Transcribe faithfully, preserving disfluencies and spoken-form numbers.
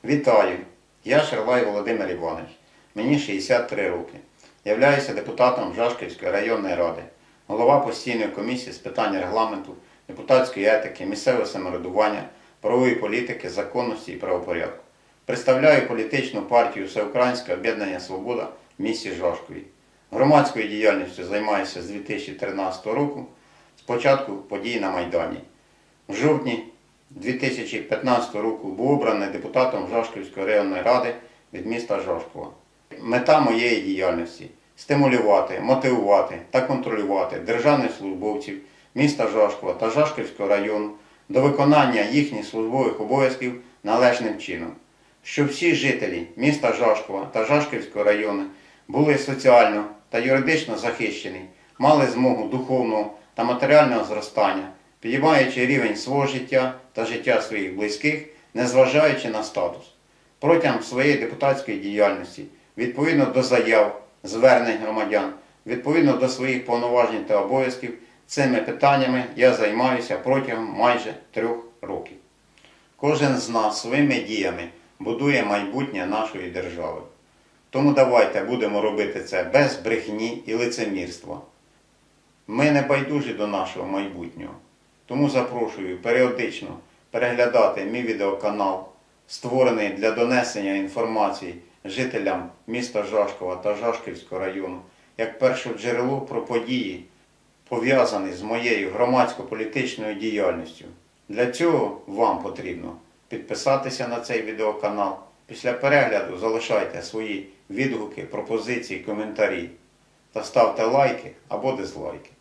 Вітаю! Я Шарлай Володимир Іванович. Мені шістдесят три роки. Являюся депутатом Жашківської районної ради, голова постійної комісії з питань регламенту, депутатської етики, місцевого самоврядування, правової політики, законності і правопорядку. Представляю політичну партію Всеукраїнське об'єднання «Свобода» в місті Жашкові. Громадською діяльністю займаюся з дві тисячі тринадцятого року, з початку подій на Майдані. В жовтні дві тисячі п'ятнадцятого року був обраний депутатом Жашківської районної ради від міста Жашкова. Мета моєї діяльності – стимулювати, мотивувати та контролювати державних службовців міста Жашкова та Жашківського району до виконання їхніх службових обов'язків належним чином, щоб всі жителі міста Жашкова та Жашківського району були соціально та юридично захищені, мали змогу духовного та матеріального зростання, підіймаючи рівень свого життя та життя своїх близьких, незважаючи на статус. Протягом своєї депутатської діяльності, відповідно до заяв, звернень громадян, відповідно до своїх повноважень та обов'язків, цими питаннями я займаюся протягом майже трьох років. Кожен з нас своїми діями будує майбутнє нашої держави. Тому давайте будемо робити це без брехні і лицемірства. Ми не байдужі до нашого майбутнього. Тому запрошую періодично переглядати мій відеоканал, створений для донесення інформації жителям міста Жашкова та Жашківського району, як першоджерело про події, пов'язані з моєю громадсько-політичною діяльністю. Для цього вам потрібно підписатися на цей відеоканал. Після перегляду залишайте свої відгуки, пропозиції, коментарі та ставте лайки або дизлайки.